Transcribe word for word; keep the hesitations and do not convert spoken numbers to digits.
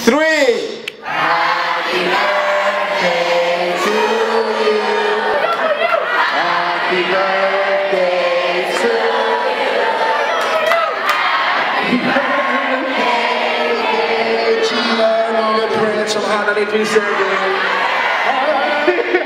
three. Happy birthday to you. Happy birthday to you. Happy birthday to you. Prince from one hundred eighty-seven.